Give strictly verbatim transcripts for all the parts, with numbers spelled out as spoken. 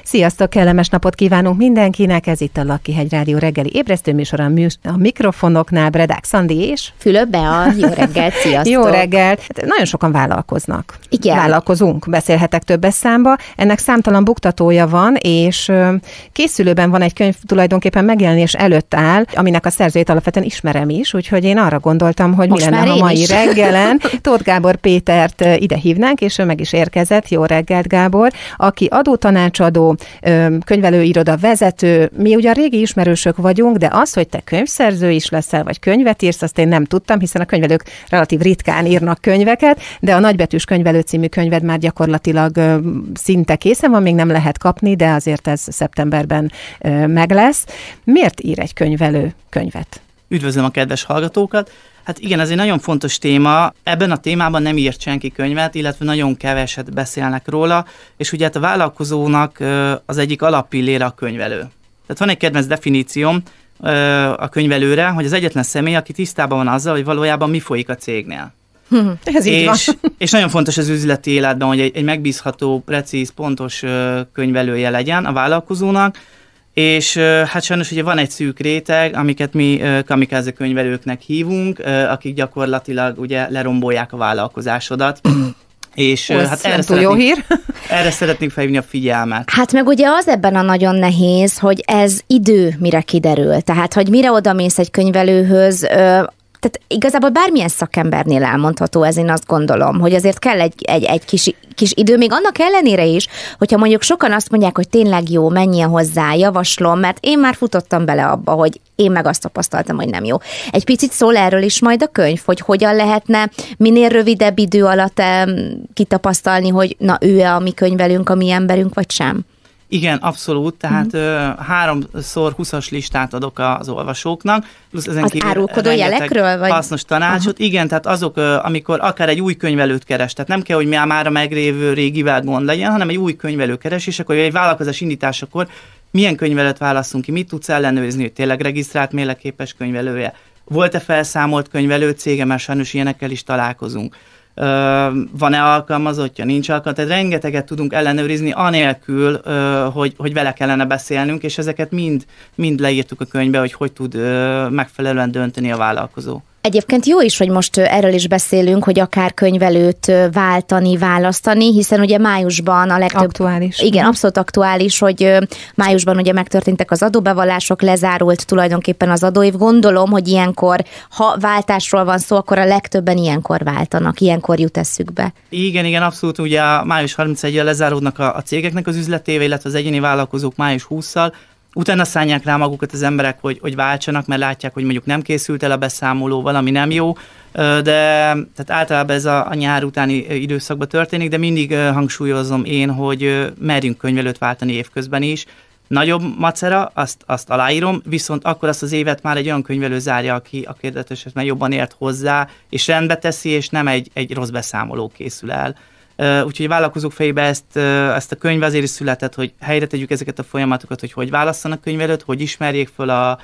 Sziasztok, kellemes napot kívánunk mindenkinek, ez itt a Lakkihegy Rádió reggeli ébresztőműsora a mikrofonoknál, Bredák Szandi és Fülöp Bea, jó reggelt, sziasztok! Jó reggelt! Hát nagyon sokan vállalkoznak. Igen. Vállalkozunk, beszélhetek többes számba. Ennek számtalan buktatója van, és készülőben van egy könyv, tulajdonképpen megjelenés előtt áll, aminek a szerzőjét alapvetően ismerem is, úgyhogy én arra gondoltam, hogy Most mi lenne, ha mai is. reggelen Tóth Gábor Pétert ide hívnánk, és ő meg is érkezett. Jó reggelt, Gábor! Aki adótanácsadó, könyvelőiroda vezető, mi ugye a régi ismerősök vagyunk, de az, hogy te könyvszerző is leszel, vagy könyvet írsz, azt én nem tudtam, hiszen a könyvelők relatív ritkán írnak könyveket, de a Nagybetűs könyvelő című könyved már gyakorlatilag szinte készen van, még nem lehet kapni, de azért ez szeptemberben meg lesz. Miért ír egy könyvelő könyvet? Üdvözlöm a kedves hallgatókat! Hát igen, ez egy nagyon fontos téma. Ebben a témában nem írt senki könyvet, illetve nagyon keveset beszélnek róla, és ugye hát a vállalkozónak az egyik alappillére a könyvelő. Tehát van egy kedvenc definícióm a könyvelőre, hogy az egyetlen személy, aki tisztában van azzal, hogy valójában mi folyik a cégnél. Ez így és, van. és nagyon fontos az üzleti életben, hogy egy, egy megbízható, precíz, pontos könyvelője legyen a vállalkozónak, és hát sajnos ugye van egy szűk réteg, amiket mi kamikáze könyvelőknek hívunk, akik gyakorlatilag ugye lerombolják a vállalkozásodat. És Ó, hát erre túl jó hír. erre szeretnénk felhívni a figyelmet. Hát meg ugye az ebben a nagyon nehéz, hogy ez idő mire kiderül. Tehát, hogy mire odamész egy könyvelőhöz, tehát igazából bármilyen szakembernél elmondható ez, én azt gondolom, hogy azért kell egy, egy, egy kis, kis idő, még annak ellenére is, hogyha mondjuk sokan azt mondják, hogy tényleg jó, menjen hozzá, javaslom, mert én már futottam bele abba, hogy én meg azt tapasztaltam, hogy nem jó. Egy picit szól erről is majd a könyv, hogy hogyan lehetne minél rövidebb idő alatt kitapasztalni, hogy na ő-e a mi könyvelünk, a mi emberünk, vagy sem? Igen, abszolút, tehát uh-huh. háromszor húszas listát adok az olvasóknak. Plusz ezen az árulkodó jelekről? Vagy? Hasznos tanácsot. Uh-huh. Igen, tehát azok, amikor akár egy új könyvelőt keres, tehát nem kell, hogy már a megrévő régivel gond legyen, hanem egy új könyvelő keres, és akkor egy vállalkozás indításakor milyen könyvelőt válasszunk ki, mit tudsz ellenőrizni, hogy tényleg regisztrált, mérlegképes könyvelője. Volt-e felszámolt könyvelő cége, mert sajnos ilyenekkel is találkozunk. Uh, van-e alkalmazottja, nincs alkalmazottja, tehát rengeteget tudunk ellenőrizni anélkül, uh, hogy, hogy vele kellene beszélnünk, és ezeket mind, mind leírtuk a könyvbe, hogy hogy tud uh, megfelelően dönteni a vállalkozó. Egyébként jó is, hogy most erről is beszélünk, hogy akár könyvelőt váltani, választani, hiszen ugye májusban a legtöbb... Aktuális. Igen, abszolút aktuális, hogy májusban ugye megtörténtek az adóbevallások, lezárult tulajdonképpen az adóév. Gondolom, hogy ilyenkor, ha váltásról van szó, akkor a legtöbben ilyenkor váltanak, ilyenkor jut eszükbe. Igen, igen, abszolút. Ugye a május harmincegyedikével lezáródnak a, a cégeknek az üzletéve, illetve az egyéni vállalkozók május huszadikáig. Utána szállják rá magukat az emberek, hogy, hogy váltsanak, mert látják, hogy mondjuk nem készült el a beszámoló, valami nem jó, de tehát általában ez a, a nyár utáni időszakban történik, de mindig hangsúlyozom én, hogy merjünk könyvelőt váltani évközben is. Nagyobb macera, azt, azt aláírom, viszont akkor azt az évet már egy olyan könyvelő zárja, aki a kérdés esetben jobban ért hozzá, és rendbe teszi, és nem egy, egy rossz beszámoló készül el. Uh, úgyhogy a vállalkozók fejében ezt, uh, ezt a könyv azért is született, hogy helyre tegyük ezeket a folyamatokat, hogy hogy válasszanak könyvelőt, hogy ismerjék föl a,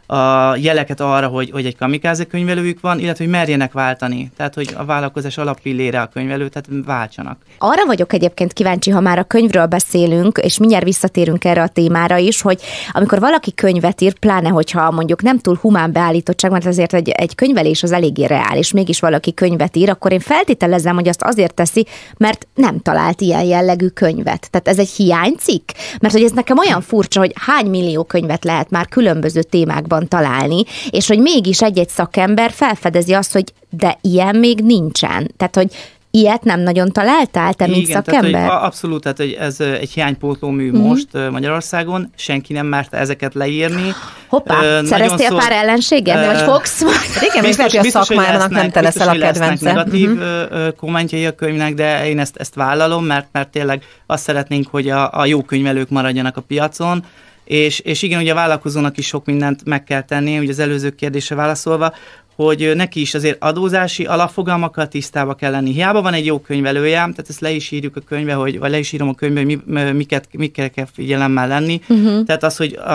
a jeleket arra, hogy, hogy egy kamikáze könyvelőjük van, illetve hogy merjenek váltani. Tehát, hogy a vállalkozás alappillére a könyvelő, tehát váltsanak. Arra vagyok egyébként kíváncsi, ha már a könyvről beszélünk, és mindjárt visszatérünk erre a témára is, hogy amikor valaki könyvet ír, pláne, hogyha mondjuk nem túl humán beállítottság, mert azért egy, egy könyvelés az eléggé reális, mégis valaki könyvet ír, akkor én feltételezem, hogy azt azért teszi, mert nem talált ilyen jellegű könyvet. Tehát ez egy hiánycikk? Mert hogy ez nekem olyan furcsa, hogy hány millió könyvet lehet már különböző témákban találni, és hogy mégis egy-egy szakember felfedezi azt, hogy de ilyen még nincsen. Tehát, hogy ilyet nem nagyon találtál, te, mint Igen, szakember? Tehát, hogy abszolút, tehát hogy ez egy hiánypótló mű mm-hmm. most Magyarországon, senki nem merte ezeket leírni. Hoppá, uh, szereztél pár ellenséget, uh, vagy fogsz? Igen, még lehet, hogy a szakmának nem te leszel a kedvence. Negatív uh-huh. kommentjei a könyvnek, de én ezt, ezt vállalom, mert, mert tényleg azt szeretnénk, hogy a, a jó könyvelők maradjanak a piacon, És, és igen, ugye a vállalkozónak is sok mindent meg kell tenni, ugye az előző kérdésre válaszolva, hogy neki is azért adózási alapfogalmakkal tisztába kell lenni. Hiába van egy jó könyvelője, tehát ezt le is írjuk a könyvbe, hogy, vagy le is írom a könyvbe, hogy mi, miket, mikkel kell figyelemmel lenni. Uh-huh. Tehát az, hogy a,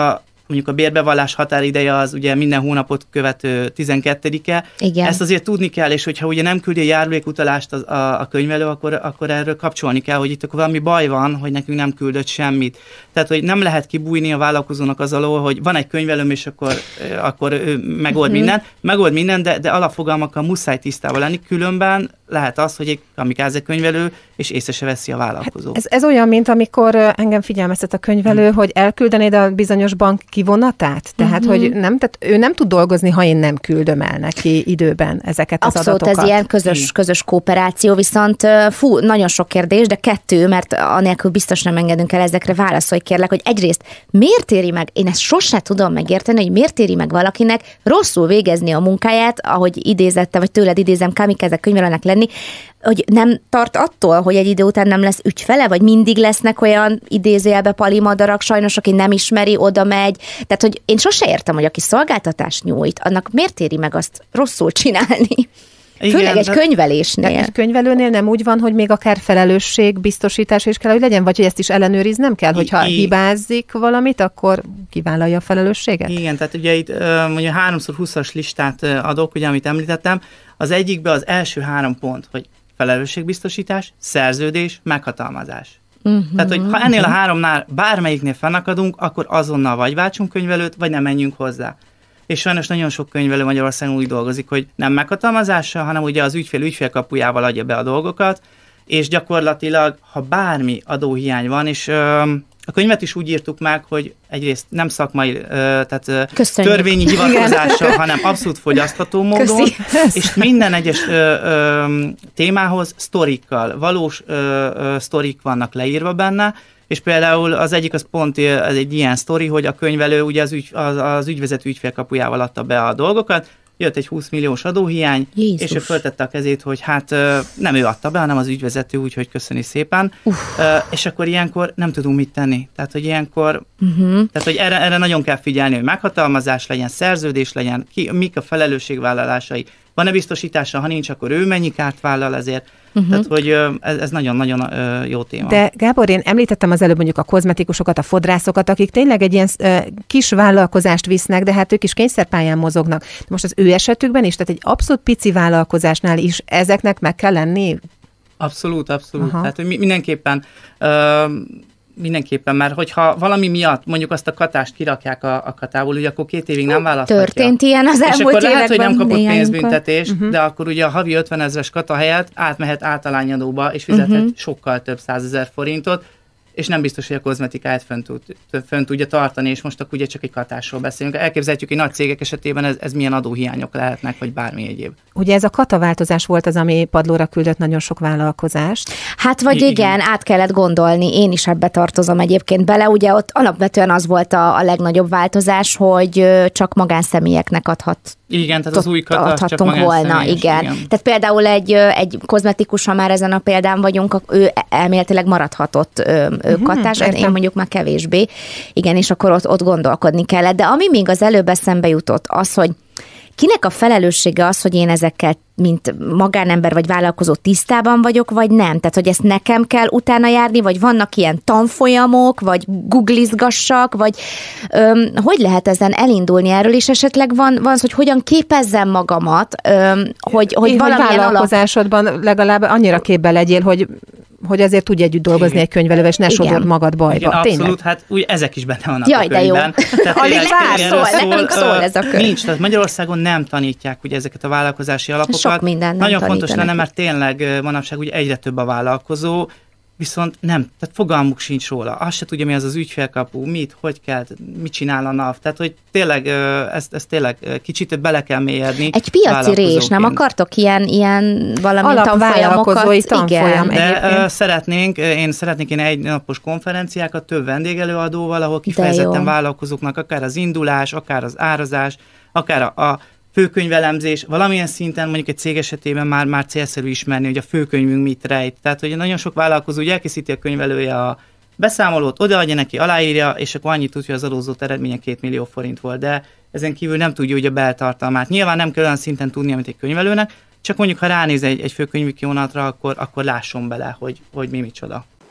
mondjuk a bérbevallás határideje az ugye minden hónapot követő tizenkettedike. Igen. Ezt azért tudni kell, és hogyha ugye nem küldi a járulékutalást a, a, a könyvelő, akkor, akkor erről kapcsolni kell, hogy itt akkor valami baj van, hogy nekünk nem küldött semmit. Tehát, hogy nem lehet kibújni a vállalkozónak az alól, hogy van egy könyvelőm, és akkor, akkor ő megold uh-huh. mindent. Megold mindent, de, de alapfogalmakkal muszáj tisztában lenni, különben lehet az, hogy egy kamikáze könyvelő, és észre se veszi a vállalkozó. Hát ez, ez olyan, mint amikor engem figyelmeztet a könyvelő, hmm. hogy elküldenéd a bizonyos bank kivonatát? Tehát, uh-huh. hogy nem, tehát ő nem tud dolgozni, ha én nem küldöm el neki időben ezeket az Abszolút, adatokat. Ez ilyen közös, közös kooperáció, viszont fú, nagyon sok kérdés, de kettő, mert anélkül biztos nem engedünk el ezekre, válaszolj kérlek, hogy egyrészt miért éri meg, én ezt sose tudom megérteni, hogy miért éri meg valakinek rosszul végezni a munkáját, ahogy idézette, vagy tőled idézem, kamikaze könyvelőnek lenni, hogy nem tart attól, hogy egy idő után nem lesz ügyfele, vagy mindig lesznek olyan idézőjelbe palimadarak, sajnos, aki nem ismeri, oda megy. Tehát, hogy én sose értem, hogy aki szolgáltatást nyújt, annak miért éri meg azt rosszul csinálni? Igen, főleg egy könyvelésnél. Egy könyvelőnél nem úgy van, hogy még akár felelősség, biztosítás is kell, hogy legyen, vagy hogy ezt is ellenőriznem kell, hogyha I- hibázik valamit, akkor kivállalja a felelősséget? Igen, tehát ugye itt mondja háromszor húszas listát adok, ugye, amit említettem, az egyikben az első három pont, hogy felelősségbiztosítás, szerződés, meghatalmazás. Uh-huh. Tehát, hogy ha ennél a háromnál bármelyiknél fennakadunk, akkor azonnal vagy váltsunk könyvelőt, vagy nem menjünk hozzá. És sajnos nagyon sok könyvelő Magyarországon úgy dolgozik, hogy nem meghatalmazással, hanem ugye az ügyfél ügyfélkapujával adja be a dolgokat, és gyakorlatilag, ha bármi adóhiány van, és ö, a könyvet is úgy írtuk meg, hogy egyrészt nem szakmai, ö, tehát Köszönjük. törvényi hivatkozással, hanem abszolút fogyasztható módon, Köszi. és minden egyes ö, ö, témához sztorikkal, valós ö, ö, sztorik vannak leírva benne, és például az egyik az pont ez egy ilyen sztori, hogy a könyvelő ugye az, ügy, az, az ügyvezető ügyfélkapujával adta be a dolgokat, jött egy húsz milliós adóhiány, Jézus. és ő föltette a kezét, hogy hát nem ő adta be, hanem az ügyvezető, úgyhogy köszöni szépen. Uh. És akkor ilyenkor nem tudunk mit tenni. Tehát, hogy ilyenkor, uh-huh. tehát, hogy erre, erre nagyon kell figyelni, hogy meghatalmazás legyen, szerződés legyen, ki, mik a felelősségvállalásai. Van-e biztosítása, ha nincs, akkor ő mennyi kárt vállal ezért. Uh-huh. Tehát, hogy ez, ez nagyon-nagyon jó téma. De Gábor, én említettem az előbb mondjuk a kozmetikusokat, a fodrászokat, akik tényleg egy ilyen kis vállalkozást visznek, de hát ők is kényszerpályán mozognak. De most az ő esetükben is, tehát egy abszolút pici vállalkozásnál is ezeknek meg kell lenni? Abszolút, abszolút. Aha. Tehát, hogy mindenképpen... Uh, Mindenképpen, mert hogyha valami miatt mondjuk azt a katást kirakják a, a katából, ugye akkor két évig nem választhatja. Történt ilyen az elmúlt években. És akkor lehet, hogy nem kapott pénzbüntetést, uh-huh. de akkor ugye a havi ötvenezres kata helyett átmehet általányadóba, és fizethet uh-huh. sokkal több százezer forintot, és nem biztos, hogy a kozmetikáját fönn, tud, fönn tudja tartani, és most akkor ugye csak egy katásról beszélünk. Elképzelhetjük, hogy nagy cégek esetében ez, ez milyen adóhiányok lehetnek, vagy bármi egyéb. Ugye ez a kataváltozás volt az, ami padlóra küldött nagyon sok vállalkozást. Hát vagy igen, igen, át kellett gondolni, én is ebbe tartozom egyébként bele. Ugye ott alapvetően az volt a, a legnagyobb változás, hogy csak magánszemélyeknek adhat. Igen, tehát az új katás csak volna, igen. igen. Tehát például egy, egy kozmetikus, ha már ezen a példán vagyunk, ő elméletileg maradhatott uh-huh, katás, értem. Én mondjuk már kevésbé. Igen, és akkor ott, ott gondolkodni kellett. De ami még az előbb eszembe jutott, az, hogy kinek a felelőssége az, hogy én ezekkel, mint magánember vagy vállalkozó tisztában vagyok, vagy nem? Tehát, hogy ezt nekem kell utána járni, vagy vannak ilyen tanfolyamok, vagy googlizgassak, vagy öm, hogy lehet ezen elindulni erről, és esetleg van, van az, hogy hogyan képezzem magamat, öm, hogy, hogy Én, valamilyen hogy vállalkozásodban alap... legalább annyira képbe legyél, hogy hogy azért tudj együtt dolgozni egy könyvelővel, és ne sodord magad bajba. Igen, abszolút, hát úgy ezek is benne vannak Jaj, a könyvben. Alig vár szól, nekünk szól ez a könyv. Nincs, tehát Magyarországon nem tanítják ugye ezeket a vállalkozási alapokat. Sok minden nem Nagyon fontos lenne, mert tényleg manapság ugye egyre több a vállalkozó, viszont nem, tehát fogalmuk sincs róla. Azt se tudja, mi az az ügyfélkapu, mit, hogy kell, mit csinál a NAV. Tehát, hogy tényleg ezt, ezt tényleg kicsit bele kell mélyedni. Egy piaci rés, nem akartok ilyen, ilyen valami tanfolyamokat? Tanfolyam de uh, szeretnénk, én szeretnék én egy napos konferenciákat több vendégelőadóval, ahol kifejezetten vállalkozóknak akár az indulás, akár az árazás, akár a, a főkönyvelemzés, valamilyen szinten mondjuk egy cég esetében már, már célszerű ismerni, hogy a főkönyvünk mit rejt. Tehát, hogy nagyon sok vállalkozó ugye elkészíti a könyvelője a beszámolót, odaadja neki, aláírja, és akkor annyit tudja, hogy az adózott eredménye két millió forint volt, de ezen kívül nem tudja ugye a beltartalmát. Nyilván nem kell olyan szinten tudnia, mint egy könyvelőnek, csak mondjuk ha ránéz egy, egy főkönyvi kivonatra, akkor, akkor lásson bele, hogy, hogy mi micsoda.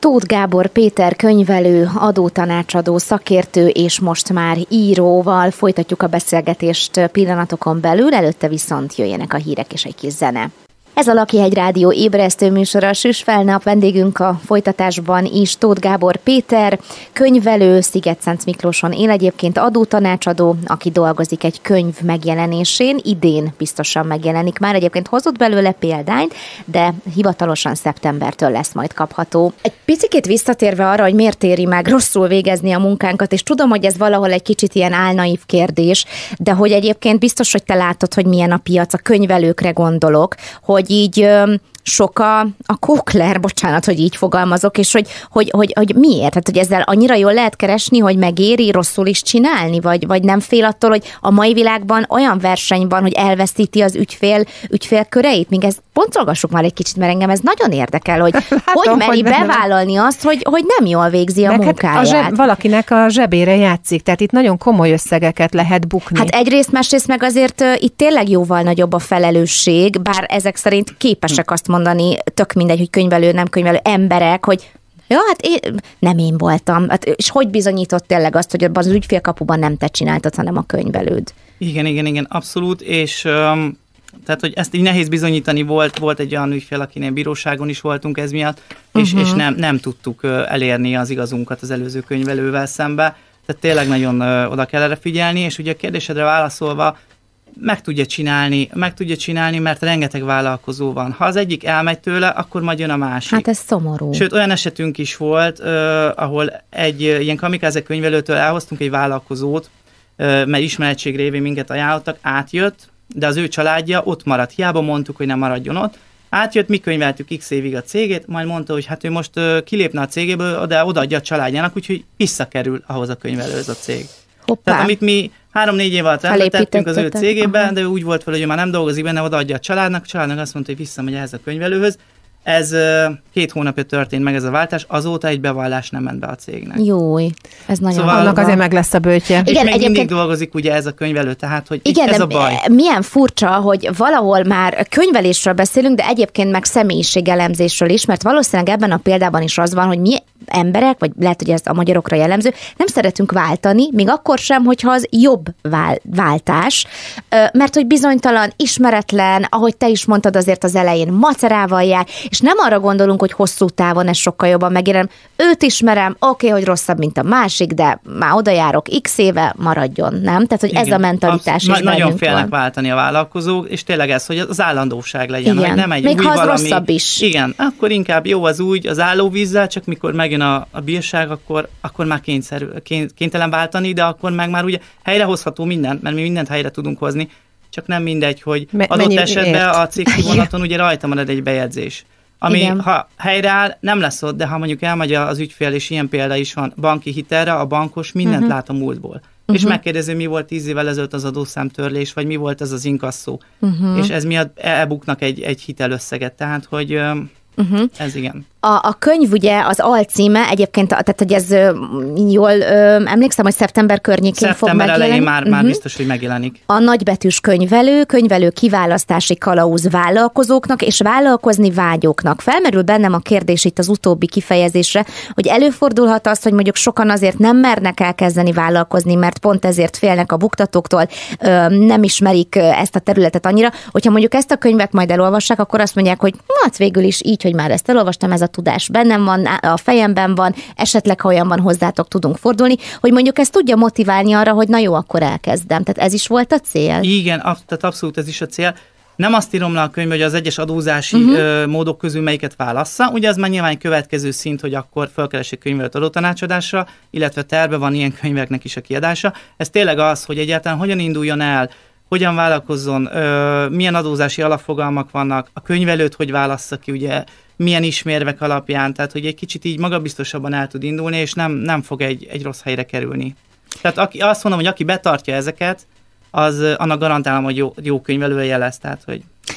Tóth Gábor Péter könyvelő, adótanácsadó, szakértő és most már íróval folytatjuk a beszélgetést pillanatokon belül, előtte viszont jöjjenek a hírek és egy kis zene. Ez a Lakihegy Rádió ébresztő műsora, Süss Felnap, vendégünk a folytatásban is Tóth Gábor Péter, könyvelő, Sziget-Szent Miklóson él, egyébként adótanácsadó, aki dolgozik egy könyv megjelenésén, idén biztosan megjelenik már, egyébként hozott belőle példányt, de hivatalosan szeptembertől lesz majd kapható. Egy picikét visszatérve arra, hogy miért éri meg rosszul végezni a munkánkat, és tudom, hogy ez valahol egy kicsit ilyen álnaív kérdés, de hogy egyébként biztos, hogy te látod, hogy milyen a piac, a könyvelőkre gondolok, hogy hogy így sok a, a kókler, bocsánat, hogy így fogalmazok, és hogy, hogy, hogy, hogy miért? Tehát, hogy ezzel annyira jól lehet keresni, hogy megéri rosszul is csinálni, vagy, vagy nem fél attól, hogy a mai világban olyan verseny van, hogy elveszíti az ügyfél, ügyfélköreit? Még ezt pontolgassuk már egy kicsit, mert engem ez nagyon érdekel, hogy Látom, hogy meri hogy bevállalni azt, hogy, hogy nem jól végzi a Neked munkáját. A zseb, valakinek a zsebére játszik, tehát itt nagyon komoly összegeket lehet bukni. Hát egyrészt, másrészt meg azért uh, itt tényleg jóval nagyobb a felelősség, bár ezek szerint képesek azt mondani, tök mindegy, hogy könyvelő, nem könyvelő emberek, hogy ja, hát én, nem én voltam. Hát, és hogy bizonyított tényleg azt, hogy az ügyfélkapuban nem te csináltad, hanem a könyvelőd? Igen, igen, igen, abszolút, és um, tehát, hogy ezt így nehéz bizonyítani volt, volt egy olyan ügyfél, akinél bíróságon is voltunk ez miatt, és, uh-huh. és nem, nem tudtuk elérni az igazunkat az előző könyvelővel szembe, tehát tényleg nagyon uh, oda kell erre figyelni, és ugye a kérdésedre válaszolva, meg tudja csinálni, meg tudja csinálni, mert rengeteg vállalkozó van. Ha az egyik elmegy tőle, akkor majd jön a másik. Hát ez szomorú. Sőt, olyan esetünk is volt, uh, ahol egy uh, ilyen kamikáze könyvelőtől elhoztunk egy vállalkozót, uh, mert ismeretség révén minket ajánlottak, átjött, de az ő családja ott maradt. Hiába mondtuk, hogy nem maradjon ott. Átjött, mi könyveltük x évig a cégét, majd mondta, hogy hát ő most uh, kilépne a cégéből, de odaadja a családjának, úgyhogy visszakerül ahhoz a könyvelőhöz a cég. Hoppá. Tehát amit mi három-négy év alatt tettünk az ő cégébe, aha. de úgy volt fel, hogy ő már nem dolgozik benne, odaadja a családnak, a családnak azt mondta, hogy visszamegy ehhez a könyvelőhöz. Ez két hónapja történt meg ez a váltás, azóta egy bevallás nem ment be a cégnek. Jój, ez nagyon szóval annak azért meg lesz a bőtje. És igen, még egyébként mindig dolgozik ugye ez a könyvelő, tehát hogy igen, ez a baj. Milyen furcsa, hogy valahol már könyvelésről beszélünk, de egyébként meg személyiségelemzésről is, mert valószínűleg ebben a példában is az van, hogy mi emberek, vagy lehet, hogy ez a magyarokra jellemző, nem szeretünk váltani, még akkor sem, hogyha az jobb vál, váltás, mert hogy bizonytalan, ismeretlen, ahogy te is mondtad azért az elején, macerával jár, és nem arra gondolunk, hogy hosszú távon ez sokkal jobban megérem. Őt ismerem, oké, okay, hogy rosszabb, mint a másik, de már oda járok x éve, maradjon, nem? Tehát, hogy igen, ez a mentalitás is na- Nagyon félnek van. váltani a vállalkozók, és tényleg ez, hogy az állandóság legyen, igen. hogy nem egy még új ha az valami. rosszabb is. Igen, akkor inkább jó az úgy, az állóvízzel, csak mikor megjön a, a bírság, akkor, akkor már kényszerű, kénytelen váltani, de akkor meg már ugye helyrehozható mindent, mert mi mindent helyre tudunk hozni, csak nem mindegy, hogy Me- adott esetben ért? A cégkivonaton ugye rajta marad egy bejegyzés. Ami, igen. ha helyreáll, nem lesz ott, de ha mondjuk elmegy az ügyfél, és ilyen példa is van, banki hitelre, a bankos mindent uh-huh. lát a múltból. Uh-huh. És megkérdezi, mi volt tíz évvel ezelőtt az adószámtörlés, vagy mi volt ez az inkasszó. Uh-huh. És ez miatt elbuknak egy, egy hitelösszeget. Tehát, hogy uh-huh. ez igen. A, a könyv ugye az alcíme egyébként, tehát hogy ez jól ö, emlékszem, hogy szeptember környékén szeptember fog megjelenni. Szeptember elején már, uh-huh. már biztos, hogy megjelenik. A nagybetűs könyvelő, könyvelő kiválasztási kalauz vállalkozóknak és vállalkozni vágyóknak. Felmerül bennem a kérdés itt az utóbbi kifejezésre, hogy előfordulhat az, hogy mondjuk sokan azért nem mernek elkezdeni vállalkozni, mert pont ezért félnek a buktatóktól, ö, nem ismerik ezt a területet annyira, hogyha mondjuk ezt a könyvet majd elolvassák, akkor azt mondják, hogy hát végül is így, hogy már ezt elolvastam, ez a tudás bennem van, a fejemben van, esetleg ha olyan van, hozzátok tudunk fordulni, hogy mondjuk ezt tudja motiválni arra, hogy na jó, akkor elkezdem. Tehát ez is volt a cél? Igen, ab, tehát abszolút ez is a cél. Nem azt írom le a könyvbe, hogy az egyes adózási uh-huh. ö, módok közül melyiket válassza. Ugye ez már nyilván következő szint, hogy akkor felkeressék könyvelőt adótanácsadásra, illetve terve van ilyen könyveknek is a kiadása. Ez tényleg az, hogy egyáltalán hogyan induljon el, hogyan vállalkozzon, ö, milyen adózási alapfogalmak vannak, a könyvelőt hogy válassza ki, ugye milyen ismérvek alapján, tehát hogy egy kicsit így magabiztosabban el tud indulni, és nem, nem fog egy, egy rossz helyre kerülni. Tehát aki, azt mondom, hogy aki betartja ezeket, az annak garantálom, hogy jó, jó könyvelője lesz, tehát hogy...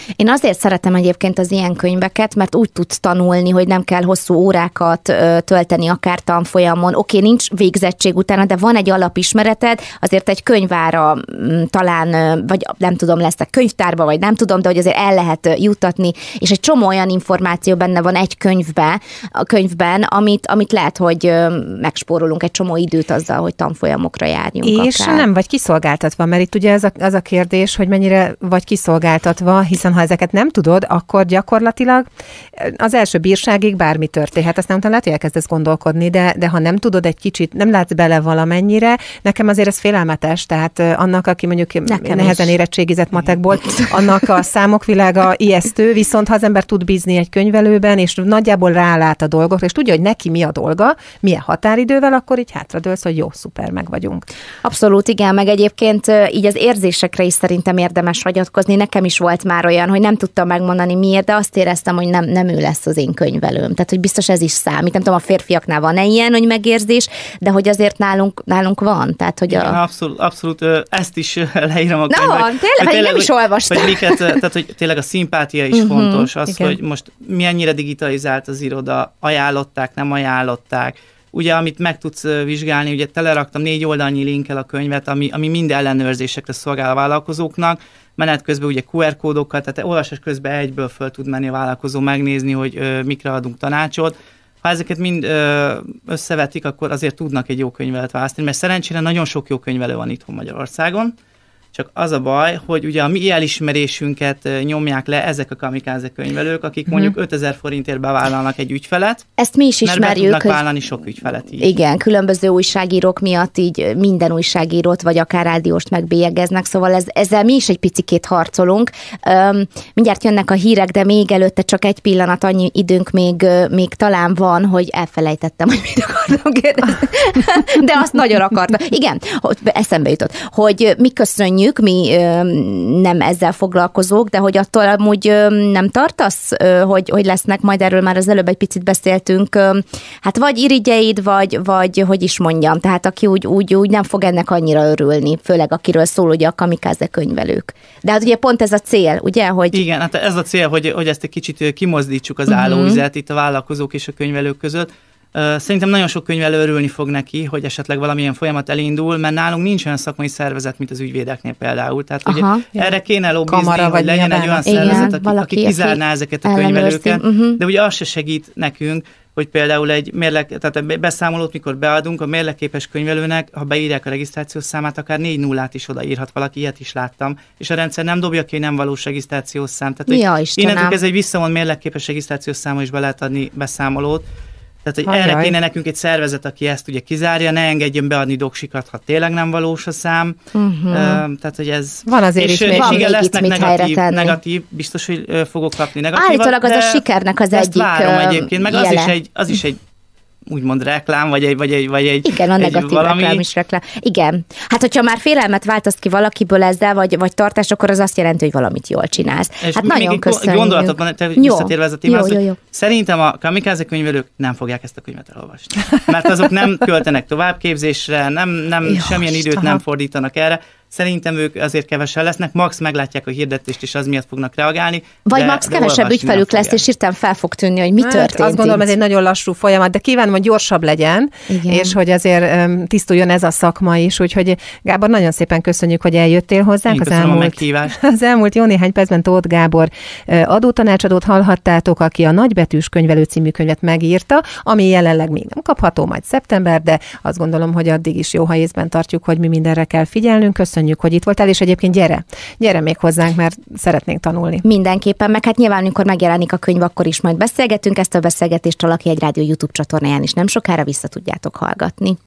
Én azért szeretem egyébként az ilyen könyveket, mert úgy tudsz tanulni, hogy nem kell hosszú órákat ö, tölteni akár tanfolyamon. Oké, nincs végzettség utána, de van egy alapismereted, azért egy könyvára m, talán, ö, vagy nem tudom, lesznek könyvtárba, vagy nem tudom, de hogy azért el lehet jutatni, és egy csomó olyan információ benne van egy könyvbe, a könyvben, amit, amit lehet, hogy ö, megspórolunk egy csomó időt azzal, hogy tanfolyamokra járjunk. És akár. nem vagy kiszolgáltatva, mert itt ugye ez a, az a kérdés, hogy mennyire vagy kiszolgáltatva, hiszen ha ezeket nem tudod, akkor gyakorlatilag az első bírságig bármi történhet. Aztán utána lehet, hogy elkezdesz gondolkodni, de, de ha nem tudod egy kicsit, nem látsz bele valamennyire, nekem azért ez félelmetes, tehát annak, aki mondjuk nekem nehezen is érettségizett matekból, annak a számok világa ijesztő, viszont ha az ember tud bízni egy könyvelőben, és nagyjából rálát a dolgokra, és tudja, hogy neki mi a dolga, milyen határidővel, akkor így hátradőlsz, hogy jó, szuper, meg vagyunk. Abszolút, igen, meg egyébként így az érzésekre is szerintem érdemes hagyatkozni. Nekem is volt már olyan, hogy nem tudtam megmondani miért, de azt éreztem, hogy nem, nem ő lesz az én könyvelőm. Tehát, hogy biztos ez is számít. Nem tudom, a férfiaknál van-e ilyen, hogy megérzés, de hogy azért nálunk, nálunk van. Tehát, hogy igen, a... abszolút, abszolút, ezt is leírom a könyvben. No, tényleg, hogy tényleg, nem is olvastam. Hogy miket, tehát, hogy tényleg a szimpátia is uh-huh, fontos. Az, igen. hogy most mennyire digitalizált az iroda, ajánlották, nem ajánlották. Ugye, amit meg tudsz vizsgálni, ugye teleraktam négy oldalnyi linkkel a könyvet, ami, ami mind ellenőrzésekre szolgál a vállalkozóknak, menet közben ugye kú er kódokkal, tehát olvasás közben egyből föl tud menni a vállalkozó megnézni, hogy ö, mikre adunk tanácsot. Ha ezeket mind ö, összevetik, akkor azért tudnak egy jó könyvelet választani, mert szerencsére nagyon sok jó könyvelő van itthon Magyarországon, csak az a baj, hogy ugye a mi elismerésünket nyomják le ezek a kamikáze könyvelők, akik mondjuk uh-huh. ötezer forintért bevállalnak egy ügyfelet. Ezt mi is ismerjük. Mert be tudnak vállalni sok ügyfelet így. Igen, különböző újságírók miatt így minden újságírót, vagy akár rádióst megbélyegeznek, szóval ez, ezzel mi is egy picikét harcolunk. Üm, mindjárt jönnek a hírek, de még előtte csak egy pillanat, annyi időnk még, még talán van, hogy elfelejtettem, hogy mit akartam kérdezni. De azt nagyon akartam. Igen, eszembe jutott, hogy mi köszönjük, mi ö, nem ezzel foglalkozók, de hogy attól amúgy ö, nem tartasz, ö, hogy, hogy lesznek, majd erről már az előbb egy picit beszéltünk, ö, hát vagy irigyeid, vagy, vagy hogy is mondjam, tehát aki úgy, úgy, úgy nem fog ennek annyira örülni, főleg akiről szól ugye a kamikáze könyvelők. De hát ugye pont ez a cél, ugye, hogy... Igen, hát ez a cél, hogy, hogy ezt egy kicsit kimozdítsuk az uh-huh. állóvizet itt a vállalkozók és a könyvelők között. Szerintem nagyon sok könyvelő örülni fog neki, hogy esetleg valamilyen folyamat elindul, mert nálunk nincs olyan szakmai szervezet, mint az ügyvédeknél például. Tehát aha, ugye erre kéne lobbizni, Kamara, hogy legyen egy olyan szervezet, igen, aki, aki kizárná ezeket a könyvelőket, uh-huh. de ugye az se segít nekünk, hogy például egy mérleg, tehát a beszámolót, mikor beadunk, a mérlegképes könyvelőnek, ha beírják a regisztrációs számát, akár négy nullát is odaírhat valaki, ilyet is láttam, és a rendszer nem dobja ki, hogy nem valós regisztrációs szám. Tehát, ja, innentől ez egy visszavon mérlegképes regisztrációs számon is be lehet adni beszámolót. Tehát, hogy Ajaj. erre kéne nekünk egy szervezet, aki ezt ugye kizárja, ne engedjön beadni doksikat, ha tényleg nem valós a szám. Uh-huh. Uh, tehát, hogy ez... Van azért is és, még. És igen, lesznek negatív, negatív, biztos, hogy uh, fogok kapni negatívat. Állítólag az a sikernek az egyik várom egyébként, meg az is, egy, az is egy úgymond reklám, vagy egy, vagy egy, vagy egy igen, a negatív valami... reklám is reklám. Igen. Hát, hogyha már félelmet váltasz ki valakiből ezzel, vagy, vagy tartás, akkor az azt jelenti, hogy valamit jól csinálsz. És hát nagyon még köszönjük. Egy gondolatot van, te visszatérve ez a témához, hogy szerintem a kamikáze könyvelők nem fogják ezt a könyvet elolvasni. Mert azok nem költenek továbbképzésre, nem, nem jó, semmilyen időt aha. nem fordítanak erre. Szerintem ők azért kevesen lesznek, max meglátják a hirdetést, és az miatt fognak reagálni. Vagy de, max de kevesebb ügyfelük lesz, és hirtelen fel fog tűnni, hogy mi hát, történt. Azt gondolom, ez egy nagyon lassú folyamat, de kívánom, hogy gyorsabb legyen, igen. és hogy azért um, tisztuljon ez a szakma is. Úgyhogy Gábor, nagyon szépen köszönjük, hogy eljöttél hozzánk. Az elmúlt, az elmúlt jó néhány percben Tóth Gábor adótanácsadót hallhattátok, aki a Nagybetűs könyvelő című könyvet megírta, ami jelenleg még nem kapható, majd szeptember, de azt gondolom, hogy addig is jó, ha észben tartjuk, hogy mi mindenre kell figyelnünk. Köszönjük, hogy itt voltál, és egyébként gyere, gyere még hozzánk, mert szeretnénk tanulni. Mindenképpen, meg hát nyilván, amikor megjelenik a könyv, akkor is majd beszélgetünk. Ezt a beszélgetést Alaki egy Rádió YouTube csatornáján is nem sokára vissza tudjátok hallgatni.